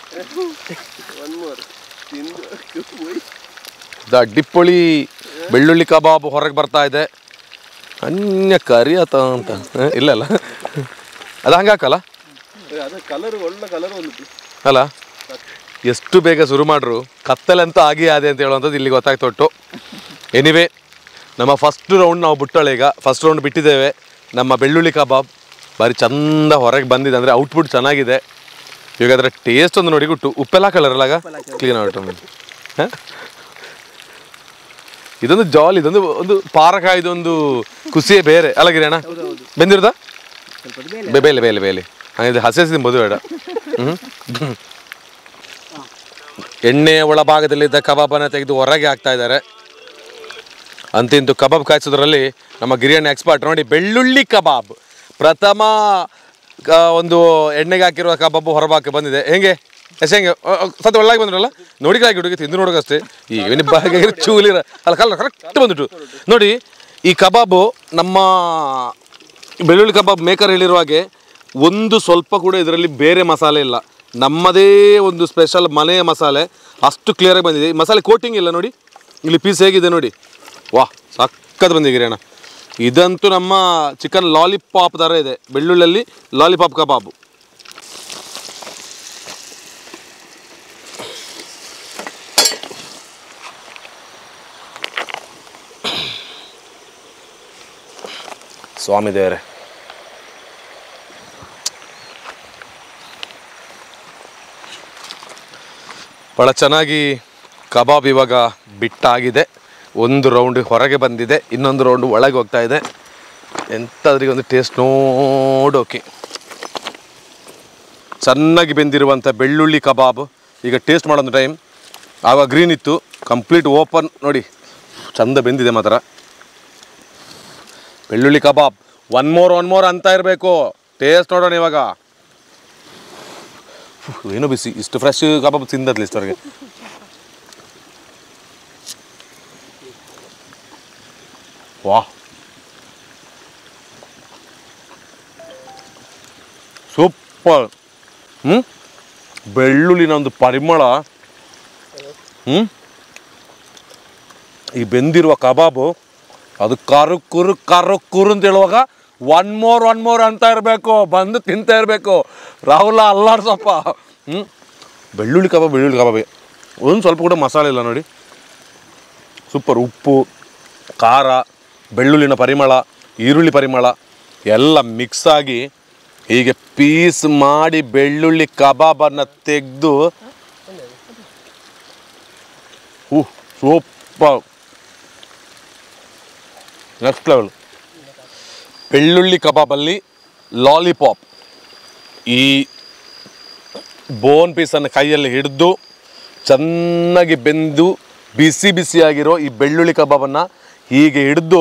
ಡಿಪ್ಪೊಳಿ ಬೆಳ್ಳುಳ್ಳಿ ಕಬಾಬ್ ಹೊರಗೆ ಬರ್ತಾ ಇದೆ. ಅನ್ಯ ಕರಿ ಆತ ಅಂತ ಇಲ್ಲ ಅಲ್ಲ, ಅದು ಹಂಗೆ ಹಾಕಲ್ಲ ಅಲ್ಲ. ಎಷ್ಟು ಬೇಗ ಶುರು ಮಾಡ್ರು ಕತ್ತಲಂತೂ ಆಗಿ ಅದೇ ಅಂತ ಹೇಳುವಂಥದ್ದು ಇಲ್ಲಿ ಗೊತ್ತಾಗ್ತೊಟ್ಟು. ಎನಿವೇ, ನಮ್ಮ ಫಸ್ಟ್ ರೌಂಡ್ ನಾವು ಬಿಟ್ಟಳೆ. ಈಗ ಫಸ್ಟ್ ರೌಂಡ್ ಬಿಟ್ಟಿದ್ದೇವೆ. ನಮ್ಮ ಬೆಳ್ಳುಳ್ಳಿ ಕಬಾಬ್ ಭಾರಿ ಚಂದ ಹೊರಗೆ ಬಂದಿದೆ, ಅಂದರೆ ಔಟ್ಪುಟ್ ಚೆನ್ನಾಗಿದೆ. ಈಗ ಅದರ ಟೇಸ್ಟ್ ಒಂದು ನೋಡಿ ಗುಟ್ಟು. ಉಪ್ಪೆಲ್ಲ ಹಾಕಲ್ಲರಲ್ಲಾಗ ಕ್ಲೀನ್ ಆಗ್ಬಿಟ್ಟು. ಹಾಂ, ಇದೊಂದು ಜಾಲಿ, ಇದೊಂದು ಒಂದು ಪಾರಕ, ಇದೊಂದು ಖುಷಿಯೇ ಬೇರೆ ಅಲ್ಲ ಗಿರಣ. ಬೆಂದಿರೋದ ಬೇಲೆ ಹಾಗೆ ಹಸಿ ತಿನ್ಬೋದು ಬೇಡ. ಎಣ್ಣೆಯ ಒಳಭಾಗದಲ್ಲಿದ್ದ ಕಬಾಬನ್ನು ತೆಗೆದು ಹೊರಗೆ ಹಾಕ್ತಾ ಇದ್ದಾರೆ. ಅಂತಿಂತು ಕಬಾಬ್ ಕಾಯಿಸೋದ್ರಲ್ಲಿ ನಮ್ಮ ಗಿರಿಯಣ್ಣ ಎಕ್ಸ್ಪರ್ಟ್ ನೋಡಿ. ಬೆಳ್ಳುಳ್ಳಿ ಕಬಾಬ್ ಪ್ರಥಮ ಒಂದು ಎಣ್ಣೆಗೆ ಹಾಕಿರುವ ಕಬಾಬು ಹೊರಬಾಕಿ ಬಂದಿದೆ. ಹೆಂಗೆ ಹೆಂಗೆ ಸತ್ಯ ಒಳ್ಳಾಗಿ ಬಂದ್ರಲ್ಲ, ನೋಡಿಕಾಗಿ ಹುಡುಗಿ ತಿಂದು ನೋಡೋಕಷ್ಟೇ. ಈಗ ಬಾಗಿ ಚೂಲಿರ ಅಲ್ಲ ಕಲ್ಲ ಕರೆಕ್ಟ್ ಬಂದ್ಬಿಟ್ಟು ನೋಡಿ. ಈ ಕಬಾಬು ನಮ್ಮ ಬೆಳ್ಳುಳ್ಳಿ ಕಬಾಬ್ ಮೇಕರ್ ಹೇಳಿರುವ ಹಾಗೆ ಒಂದು ಸ್ವಲ್ಪ ಕೂಡ ಇದರಲ್ಲಿ ಬೇರೆ ಮಸಾಲೆ ಇಲ್ಲ, ನಮ್ಮದೇ ಒಂದು ಸ್ಪೆಷಲ್ ಮನೆಯ ಮಸಾಲೆ. ಅಷ್ಟು ಕ್ಲಿಯರಾಗಿ ಬಂದಿದೆ. ಈ ಮಸಾಲೆ ಕೋಟಿಂಗ್ ಇಲ್ಲ ನೋಡಿ, ಇಲ್ಲಿ ಪೀಸ್ ಹೇಗಿದೆ ನೋಡಿ. ವಾಹ್, ಸಕ್ಕತ್ ಬಂದಿದೆ ಗಿರಣ. ಇದಂತೂ ನಮ್ಮ ಚಿಕನ್ ಲಾಲಿಪಾಪ್ ಥರ ಇದೆ. ಬೆಳ್ಳುಳ್ಳಿ ಲಾಲಿಪಾಪ್ ಕಬಾಬು. ಸ್ವಾಮಿ ದೇವರೇ, ಭಾಳ ಚೆನ್ನಾಗಿ ಕಬಾಬ್ ಇವಾಗ ಬಿಟ್ಟಾಗಿದೆ. ಒಂದು ರೌಂಡ್ ಹೊರಗೆ ಬಂದಿದೆ, ಇನ್ನೊಂದು ರೌಂಡ್ ಒಳಗೆ ಹೋಗ್ತಾ ಇದೆ. ಎಂಥದ್ರಿಗೆ ಒಂದು ಟೇಸ್ಟ್ ನೋಡೋಕೆ. ಚೆನ್ನಾಗಿ ಬೆಂದಿರುವಂಥ ಬೆಳ್ಳುಳ್ಳಿ ಕಬಾಬ್ ಈಗ ಟೇಸ್ಟ್ ಮಾಡೋದು ಟೈಮ್. ಆವಾಗ ಗ್ರೀನ್ ಇತ್ತು, ಕಂಪ್ಲೀಟ್ ಓಪನ್ ನೋಡಿ, ಚಂದ ಬೆಂದಿದೆ ಮಾತ್ರ. ಬೆಳ್ಳುಳ್ಳಿ ಕಬಾಬ್ 1 more ಅಂತ ಇರಬೇಕು. ಟೇಸ್ಟ್ ನೋಡೋಣ ಇವಾಗ. ಏನೋ ಬಿಸಿ, ಇಷ್ಟು ಫ್ರೆಶ್ ಕಬಾಬ್ ತಿಂದದ್ಲಿ ಇಷ್ಟವರೆಗೆ. ವಾಹ್, ಸೂಪರ್. ಬೆಳ್ಳುಳ್ಳಿನ ಒಂದು ಪರಿಮಳ, ಈ ಬೆಂದಿರುವ ಕಬಾಬು ಅದು ಕರು ಕುರು ಅಂತ ಹೇಳುವಾಗ 1 more ಅಂತ ಇರಬೇಕು. ಬಂದು ತಿಂತಾ ಇರಬೇಕು. ರಾಹುಲ ಅಲ್ಲಾಡ್ಸಪ್ಪ. ಬೆಳ್ಳುಳ್ಳಿ ಕಬಾಬೇ ಒಂದು ಸ್ವಲ್ಪ ಕೂಡ ಮಸಾಲೆ ಇಲ್ಲ ನೋಡಿ. ಸೂಪರ್. ಉಪ್ಪು, ಖಾರ, ಬೆಳ್ಳುಳ್ಳಿನ ಪರಿಮಳ, ಈರುಳ್ಳಿ ಪರಿಮಳ ಎಲ್ಲ ಮಿಕ್ಸ್ ಆಗಿ ಹೀಗೆ ಪೀಸ್ ಮಾಡಿ ಬೆಳ್ಳುಳ್ಳಿ ಕಬಾಬನ್ನು ತೆಗೆದು ಸೂಪರ್, ನೆಕ್ಸ್ಟ್ ಲೆವೆಲ್. ಬೆಳ್ಳುಳ್ಳಿ ಕಬಾಬಲ್ಲಿ ಲಾಲಿಪಾಪ್, ಈ ಬೋನ್ ಪೀಸನ್ನು ಕೈಯಲ್ಲಿ ಹಿಡಿದು ಚೆನ್ನಾಗಿ ಬೆಂದು ಬಿಸಿ ಬಿಸಿಯಾಗಿರೋ ಈ ಬೆಳ್ಳುಳ್ಳಿ ಕಬಾಬನ್ನು ಹೀಗೆ ಹಿಡಿದು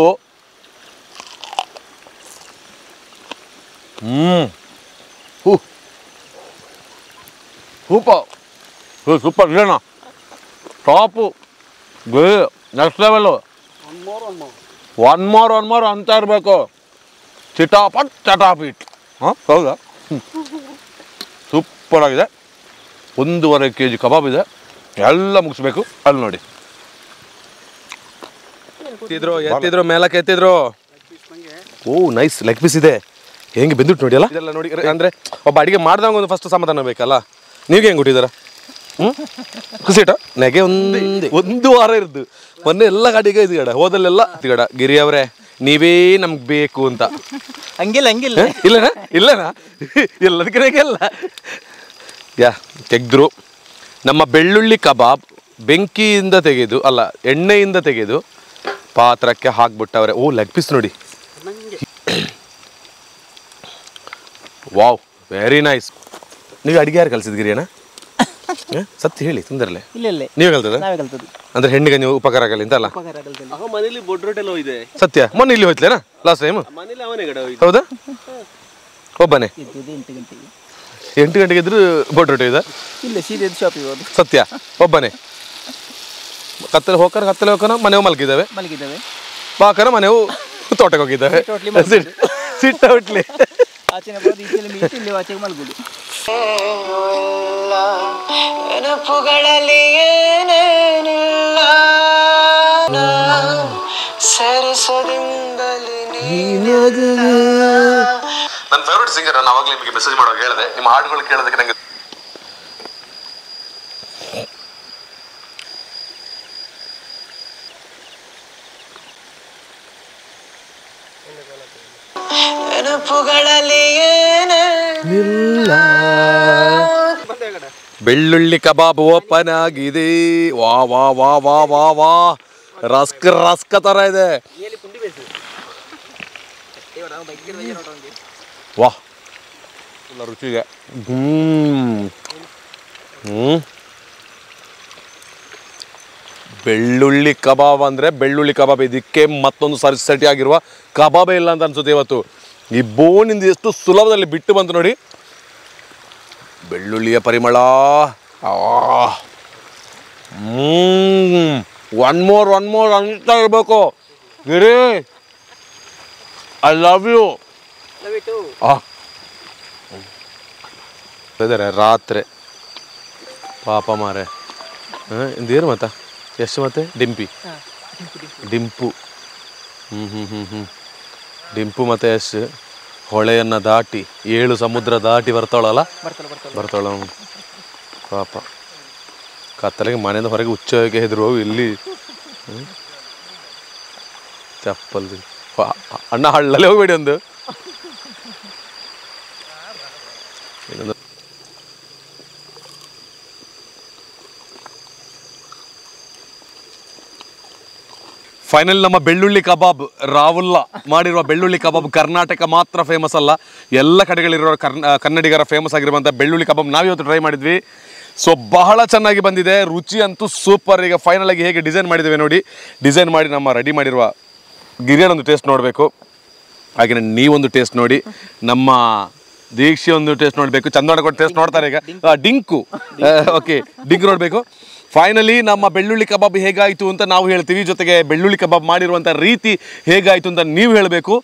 ಸೂಪರ್ ಸೂಪರ್ ಇಲ್ಲಣ್ಣ, top, next level. One more ಅಂತ ಇರಬೇಕು. ಚಿಟಾಪಟ್ ಚಟಾಪಿಟ್. ಹಾಂ ಹೌದಾ? ಸೂಪರ್ ಆಗಿದೆ. 1.5 kg ಕಬಾಬ್ ಇದೆ, ಎಲ್ಲ ಮುಗಿಸ್ಬೇಕು. ಅಲ್ಲಿ ನೋಡಿ, ಎತ್ತಿದ್ರು ಮೇಲಕ್ಕೆ ಎತ್ತಿದ್ರು. ಓ ನೈಸ್, ಲೆಗ್ ಪೀಸ್ ಇದೆ. ಹೆಂಗೆ ಬೆಂದಿಟ್ಟು ನೋಡಿ ಅಲ್ಲ, ಇದೆಲ್ಲ ನೋಡಿ. ಅಂದರೆ ಒಬ್ಬ ಅಡುಗೆ ಮಾಡಿದಾಗ ಒಂದು ಫಸ್ಟ್ ಸಮಾಧಾನ ಬೇಕಲ್ಲ. ನೀವೇ ಹೆಂಗೆ ಕೊಟ್ಟಿದ್ದಾರ? ಖುಷಿಟ ನೆಗೆ ಒಂದು ವಾರ ಇರ್ದು ಮೊನ್ನೆ ಎಲ್ಲ ಗಾಡಿಗೆ ಇದು ಗಡ ಹೋದಲ್ಲೆಲ್ಲ ಗಡ. ಗಿರಿ ಅವರೇ ನೀವೇ ನಮ್ಗೆ ಬೇಕು ಅಂತ. ಹಂಗಿಲ್ಲ ಇಲ್ಲನಾ ಎಲ್ಲದಕ್ಕೆ ಎಲ್ಲ ಯಾ ತೆಗೆದ್ರು. ನಮ್ಮ ಬೆಳ್ಳುಳ್ಳಿ ಕಬಾಬ್ ಬೆಂಕಿಯಿಂದ ತೆಗೆದು ಅಲ್ಲ, ಎಣ್ಣೆಯಿಂದ ತೆಗೆದು ಪಾತ್ರಕ್ಕೆ ಹಾಕ್ಬಿಟ್ಟವ್ರೆ. ಓ ಲೆಗ್ ಪೀಸ್ ನೋಡಿ. Wow, very nice. ನೀವು ಅಡುಗೆ ಯಾರು ಕಲಿಸಿದ್ಗಿರಿ ಅಣ್ಣ? ಸತ್ಯ ಹೇಳಿ, ತೊಂದರಲೆ. ಇಲ್ಲ ನೀವೇ ಕಲ್ತದ? ಅಂದ್ರೆ ಹೆಣ್ಣಿಗೆ ನೀವು ಉಪಕಾರ ಆಗಲಿ ಅಂತ ಅಲ್ಲ? ಮನೇಲಿ ಬೊಡ್ರೊಟ್ಟೆಲ್ಲ ಇದೆ. ಸತ್ಯ ಮೊನ್ನೆ ಇಲ್ಲಿ ಹೋಯ್ತಲೇನಾ ಲಾಸ್ಟ್ ಟೈಮ್? ಮನೇಲಿ ಅವನೇ ಗಡ ಹೋಯ್ತು. ಹೌದಾ? ಒಬ್ಬನೇ 8 ಗಂಟೆಗೆ ಇದ್ರು ಬೋಟ್ ರೊಟ್ಟಿ ಇದೆ. ಇಲ್ಲ ಸೀರೆ ಶಾಪಿಗೆ ಹೋದು. ಸತ್ಯ ಒಬ್ಬನೇ ಕತ್ತಲೆ ಹೋಗೋಣ, ಮನೆವು ಮಲಗಿದ್ದಾವೆ. ಬಾಕನ ಮನೆವು ತೋಟಕ್ಕೆ ಹೋಗಿದ್ದಾವೆ. ಸಿಟ್ಟ ಹೊಟ್ಲಿ ಆಚೆನೆ ಬರೋದು, ಈಚೆಲೆ ಮೀಟಿ ಇಲ್ಲಿ ಆಚೆಗೆ ಮಲಗುದು. ನೆನಪುಗಳಲ್ಲಿ ಏನೇನಿಲ್ಲ ಸರಿಸದಿಂದಲೇ ನನ್ನ ಫೇವ್ರೆಟ್ ಸಿಂಗರ್. ನಾನು ಅವಾಗಲೇ ನಿಮಗೆ ಮೆಸೇಜ್ ಮಾಡುವಾಗ ಹೇಳಿದೆ, ನಿಮ್ಮ ಹಾಡುಗಳು ಕೇಳೋದಕ್ಕೆ ನನಗೆ ನೆನಪುಗಳಲ್ಲಿ ಏನೇನಿಲ್ಲ. ಬೆಳ್ಳುಳ್ಳಿ ಕಬಾಬ್ ಓಪನ್ ಆಗಿದೆ. ವಾ ವಾ ವಾ ವಾ ವಾ ವಾ, ರಸ್ಕ ತರ ಇದೆ. ವಾ ರುಚಿಗೆ. ಬೆಳ್ಳುಳ್ಳಿ ಕಬಾಬ್ ಅಂದರೆ ಬೆಳ್ಳುಳ್ಳಿ ಕಬಾಬ್. ಇದಕ್ಕೆ ಮತ್ತೊಂದು ಸರಿ ಆಗಿರುವ ಕಬಾಬೇ ಇಲ್ಲ ಅಂತ ಅನ್ಸುತ್ತೆ ಇವತ್ತು. ಈ ಬೋನಿಂದ ಎಷ್ಟು ಸುಲಭದಲ್ಲಿ ಬಿಟ್ಟು ಬಂತು ನೋಡಿ. ಬೆಳ್ಳುಳ್ಳಿಯ ಪರಿಮಳ. ಒನ್ ಮೋರ್ ಅಂತ ಇರಬೇಕು. Giri I love you. ರಾತ್ರಿ ಪಾಪ ಮಾರೆ ಇಂದೇನು ಮತ್ತ ಎಷ್ಟು ಮತ್ತೆ ಡಿಂಪು ಡಿಂಪು ಮತ್ತೆ ಯಶ್ ಹೊಳೆಯನ್ನು ದಾಟಿ 7 ಸಮುದ್ರ ದಾಟಿ ಬರ್ತಾಳಲ್ಲ. ಪಾಪ ಕತ್ತಲೆಗೆ ಮನೆಯಿಂದ ಹೊರಗೆ ಹುಚ್ಚೋಗಿ ಹೆದ್ರು. ಇಲ್ಲಿ ಚಪ್ಪಲ್ ಅಣ್ಣ ಹಳ್ಳಲ್ಲೇ ಹೋಗ್ಬೇಡಿ. ಒಂದು ಫೈನಲ್ ನಮ್ಮ ಬೆಳ್ಳುಳ್ಳಿ ಕಬಾಬ್, ರಾಹುಲ್ಲ ಮಾಡಿರುವ ಬೆಳ್ಳುಳ್ಳಿ ಕಬಾಬ್ ಕರ್ನಾಟಕ ಮಾತ್ರ ಫೇಮಸ್ ಅಲ್ಲ, ಎಲ್ಲ ಕಡೆಗಳಿರೋ ಕನ್ನಡಿಗರ ಫೇಮಸ್ ಆಗಿರುವಂಥ ಬೆಳ್ಳುಳ್ಳಿ ಕಬಾಬ್ ನಾವಿವತ್ತು ಟ್ರೈ ಮಾಡಿದ್ವಿ. ಸೊ ಬಹಳ ಚೆನ್ನಾಗಿ ಬಂದಿದೆ, ರುಚಿ ಅಂತೂ ಸೂಪರ್. ಈಗ ಫೈನಲ್ ಆಗಿ ಹೇಗೆ ಡಿಸೈನ್ ಮಾಡಿದ್ದೇವೆ ನೋಡಿ. ಡಿಸೈನ್ ಮಾಡಿ ನಮ್ಮ ರೆಡಿ ಮಾಡಿರುವ ಗಿರಿಯನೊಂದು ಟೇಸ್ಟ್ ನೋಡಬೇಕು, ಹಾಗೆಯೇ ನೀವೊಂದು ಟೇಸ್ಟ್ ನೋಡಿ, ನಮ್ಮ ದೀಕ್ಷೆ ಒಂದು ಟೇಸ್ಟ್ ನೋಡಬೇಕು. ಚಂದೋಡ ಕೊಟ್ಟು ಟೇಸ್ಟ್ ನೋಡ್ತಾರೆ ಈಗ. ಡಿಂಕು ಓಕೆ, ಡಿಂಕ್ ನೋಡಬೇಕು. ಫೈನಲಿ ನಮ್ಮ ಬೆಳ್ಳುಳ್ಳಿ ಕಬಾಬ್ ಹೇಗಾಯಿತು ಅಂತ ನಾವು ಹೇಳ್ತೀವಿ, ಜೊತೆಗೆ ಬೆಳ್ಳುಳ್ಳಿ ಕಬಾಬ್ ಮಾಡಿರುವಂಥ ರೀತಿ ಹೇಗಾಯಿತು ಅಂತ ನೀವು ಹೇಳಬೇಕು.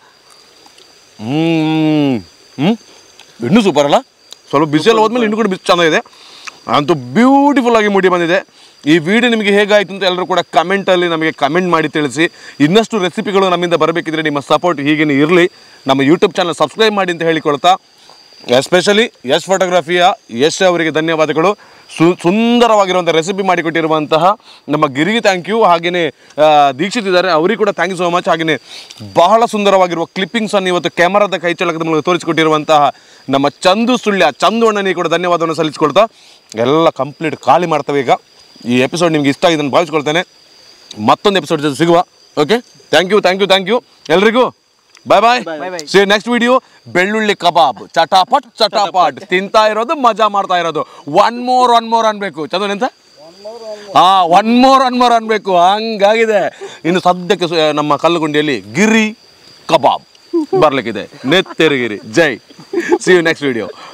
ಇನ್ನೂ ಸೂಪರ್ ಅಲ್ಲ? ಸ್ವಲ್ಪ ಬಿಸಿಯಲ್ಲಿ ಹೋದ್ಮೇಲೆ ಇನ್ನೂ ಕೂಡ ಬಿಸಿ ಚೆನ್ನಾಗಿದೆ, ಅಂತೂ ಬ್ಯೂಟಿಫುಲ್ಲಾಗಿ ಮೂಡಿ ಬಂದಿದೆ. ಈ ವಿಡಿಯೋ ನಿಮಗೆ ಹೇಗಾಯಿತು ಅಂತ ಎಲ್ಲರೂ ಕೂಡ ಕಮೆಂಟಲ್ಲಿ ನಮಗೆ ಕಮೆಂಟ್ ಮಾಡಿ ತಿಳಿಸಿ. ಇನ್ನಷ್ಟು ರೆಸಿಪಿಗಳು ನಮ್ಮಿಂದ ಬರಬೇಕಿದ್ರೆ ನಿಮ್ಮ ಸಪೋರ್ಟ್ ಹೀಗೇ ಇರಲಿ. ನಮ್ಮ ಯೂಟ್ಯೂಬ್ ಚಾನಲ್ ಸಬ್ಸ್ಕ್ರೈಬ್ ಮಾಡಿ ಅಂತ ಹೇಳಿಕೊಳ್ತಾ, ಎಸ್ಪೆಷಲಿ ಯಶ್ ಫೋಟೋಗ್ರಫಿಯ ಯಶ್ ಅವರಿಗೆ ಧನ್ಯವಾದಗಳು. ಸುಂದರವಾಗಿರುವಂಥ ರೆಸಿಪಿ ಮಾಡಿಕೊಟ್ಟಿರುವಂತಹ ನಮ್ಮ ಗಿರಿಗೆ ಥ್ಯಾಂಕ್ ಯು. ಹಾಗೆಯೇ ದೀಕ್ಷಿತ್ ಇದ್ದಾರೆ, ಅವರಿಗೆ ಕೂಡ ಥ್ಯಾಂಕ್ ಯು ಸೋ ಮಚ್. ಹಾಗೆಯೇ ಬಹಳ ಸುಂದರವಾಗಿರುವ ಕ್ಲಿಪ್ಪಿಂಗ್ಸನ್ನು ಇವತ್ತು ಕ್ಯಾಮರಾದ ಕೈಚಳಕದ ಮೂಲಕ ತೋರಿಸಿಕೊಟ್ಟಿರುವಂತಹ ನಮ್ಮ ಚಂದು ಅಣ್ಣನಿಗೆ ಕೂಡ ಧನ್ಯವಾದವನ್ನು ಸಲ್ಲಿಸಿಕೊಳ್ತಾ ಎಲ್ಲ ಕಂಪ್ಲೀಟ್ ಖಾಲಿ ಮಾಡ್ತವೆ. ಈಗ ಈ ಎಪಿಸೋಡ್ ನಿಮ್ಗೆ ಇಷ್ಟ ಆಗಿದೆ ಅಂತ ಭಾವಿಸ್ಕೊಳ್ತೇನೆ. ಮತ್ತೊಂದು ಎಪಿಸೋಡ್ ಜೊತೆ ಸಿಗುವ. ಓಕೆ, ಥ್ಯಾಂಕ್ ಯು ಎಲ್ರಿಗೂ. Bye Bye. See next video. ಬೆಳ್ಳುಳ್ಳಿ ಕಬಾಬ್ ಚಟಾಪಟ್ ತಿಂತಾ ಇರೋದು, ಮಜಾ ಮಾಡ್ತಾ ಇರೋದು. ಒನ್ ಮೋರ್ ಅನ್ಬೇಕು. ಚಂದನ್ ಎಂತ ಒನ್ ಮೋರ್ ಅನ್ಬೇಕು. ಹಂಗಾಗಿದೆ. ಇನ್ನು ಸದ್ಯಕ್ಕೆ ನಮ್ಮ ಕಲ್ಲುಗುಂಡಿಯಲ್ಲಿ ಗಿರಿ ಕಬಾಬ್ ಬರ್ಲಿಕ್ಕಿದೆ. ನೆತ್ತೆರಿಗಿರಿ. ಜೈ. See you next video.